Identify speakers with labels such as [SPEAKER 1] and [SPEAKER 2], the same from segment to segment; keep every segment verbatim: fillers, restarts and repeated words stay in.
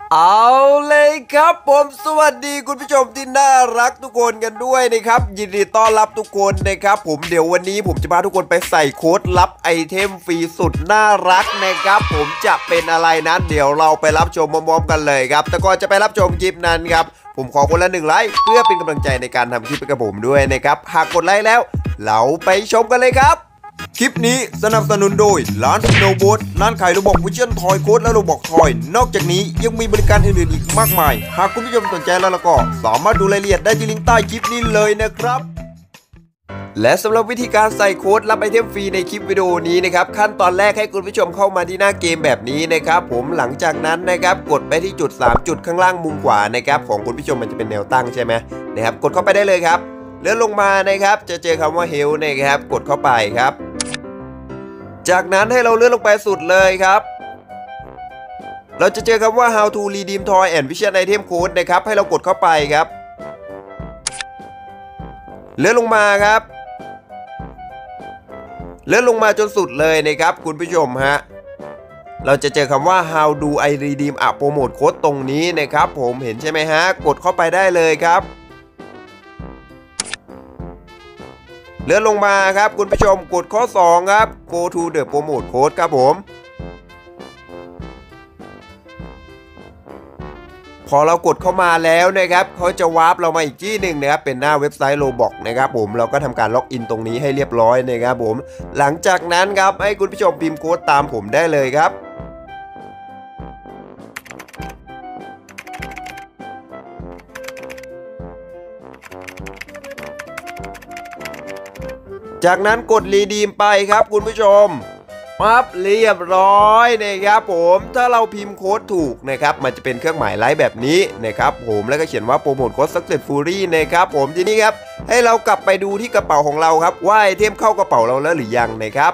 [SPEAKER 1] เอาเลยครับผมสวัสดีคุณผู้ชมที่น่ารักทุกคนกันด้วยนะครับยินดีต้อนรับทุกคนนะครับผมเดี๋ยววันนี้ผมจะพาทุกคนไปใส่โค้ดลับไอเทมฟรีสุดน่ารักนะครับผมจะเป็นอะไรนั้นเดี๋ยวเราไปรับชมพร้อมๆกันเลยครับแต่ก่อนจะไปรับชมคลิปนั้นครับผมขอคนละหนึ่งไลค์เพื่อเป็นกำลังใจในการทำคลิปกับผมด้วยนะครับหากกดไลค์แล้วเราไปชมกันเลยครับคลิปนี้สนับสนุนโดยร้านสโนว์โบ๊ทร้านขายโรบอกวิชั่นทอยโค้ดและโรบอกทอยนอกจากนี้ยังมีบริการอื่นๆอีกมากมายหากคุณผู้ชมสนใจแล้วก็สามารถดูรายละเอียดได้ที่ลิงก์ใต้คลิปนี้เลยนะครับและสำหรับวิธีการใส่โค้ดรับไอเทมฟรีในคลิปวิดีโอนี้นะครับขั้นตอนแรกให้คุณผู้ชมเข้ามาที่หน้าเกมแบบนี้นะครับผมหลังจากนั้นนะครับกดไปที่จุดสามจุดข้างล่างมุมขวานะครับของคุณผู้ชมมันจะเป็นแนวตั้งใช่ไหมนะครับกดเข้าไปได้เลยครับเลื่อนลงมานะครับจะเจอคำว่า Help นะครับกดเข้าไปครับจากนั้นให้เราเลื่อนลงไปสุดเลยครับเราจะเจอคำว่า How to redeem toy and vision item code นะครับให้เรากดเข้าไปครับเลื่อนลงมาครับเลื่อนลงมาจนสุดเลยนะครับคุณผู้ชมฮะเราจะเจอคำว่า How do I redeem a promote code ตรงนี้นะครับผมเห็นใช่ไหมฮะกดเข้าไปได้เลยครับเลื่อนลงมาครับคุณผู้ชมกดข้อสองครับ Go to the promote code ครับผมพอเรากดเข้ามาแล้วนะครับเขาจะวาร์ปเรามาอีกที่หนึ่งนะครับเป็นหน้าเว็บไซต์ Roblox นะครับผมเราก็ทำการล็อกอินตรงนี้ให้เรียบร้อยนะครับผมหลังจากนั้นครับให้คุณผู้ชมพิมพ์โค้ดตามผมได้เลยครับจากนั้นกดรีดีมไปครับคุณผู้ชมปั๊บเรียบร้อยนะครับผมถ้าเราพิมพ์โค้ดถูกนะครับมันจะเป็นเครื่องหมายไลค์แบบนี้นะครับผมแล้วก็เขียนว่าโปรโมทโค้ด Successfully นะครับผมทีนี้ครับให้เรากลับไปดูที่กระเป๋าของเราครับว่าไอเทมเข้ากระเป๋าเราแล้วหรือยังนะครับ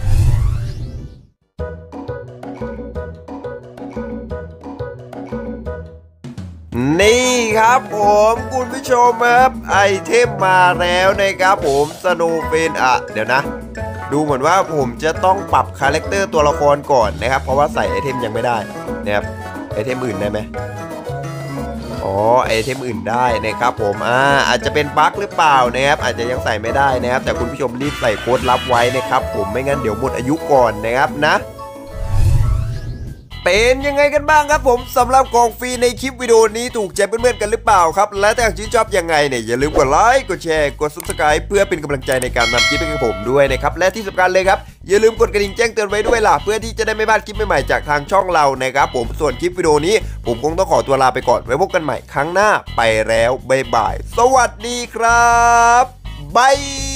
[SPEAKER 1] นี่ครับผมคุณผู้ชมครับไอเทมมาแล้วนะครับผมสโนว์เฟนอ่ะเดี๋ยวนะดูเหมือนว่าผมจะต้องปรับคาแรคเตอร์ตัวละครก่อนนะครับเพราะว่าใส่ไอเทมยังไม่ได้นะครับไอเทมอื่นได้ไหมอ๋อไอเทมอื่นได้นะครับผมอ่าอาจจะเป็นบั๊กหรือเปล่านะครับอาจจะยังใส่ไม่ได้นะครับแต่คุณผู้ชมรีบใส่โค้ดลับไว้นะครับผมไม่งั้นเดี๋ยวหมดอายุก่อนนะครับนะเป็นยังไงกันบ้างครับผมสำหรับกองฟรีในคลิปวิดีโอนี้ถูกใจเพื่อนๆกันหรือเปล่าครับและถ้าชื่นชอบยังไงเนี่ยอย่าลืมกดไลค์กดแชร์กด ซับสไครบ์ เพื่อเป็นกำลังใจในการทำคลิปให้กับผมด้วยนะครับและที่สำคัญเลยครับอย่าลืมกดกระดิ่งแจ้งเตือนไว้ด้วยล่ะเพื่อที่จะได้ไม่พลาดคลิปใหม่ๆจากทางช่องเรานะครับผมส่วนคลิปวิดีโอนี้ผมคงต้องขอตัวลาไปก่อนไว้พบกันใหม่ครั้งหน้าไปแล้วบ๊ายบายสวัสดีครับบาย